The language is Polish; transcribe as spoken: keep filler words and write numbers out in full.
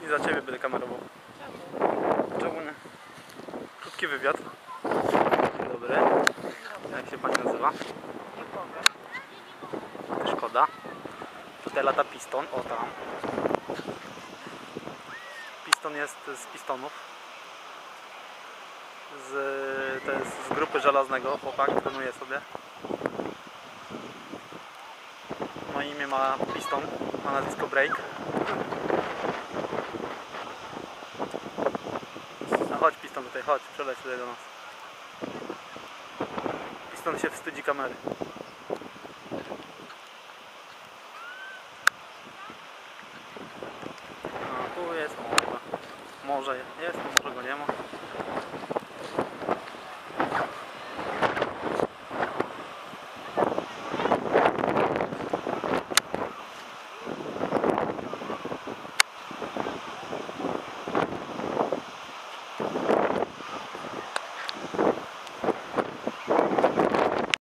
I za ciebie będę kamerował. Czemu nie? Krótki wywiad. Dzień dobry. Jak się pani nazywa? Szkoda. Tutaj lata piston. O tam. Piston jest z pistonów. Z, to jest z grupy żelaznego. Chłopak trenuje sobie. Na imię ma piston. Ma nazwisko break. No chodź piston tutaj, chodź, przeleć tutaj do nas. Piston się wstydzi kamery.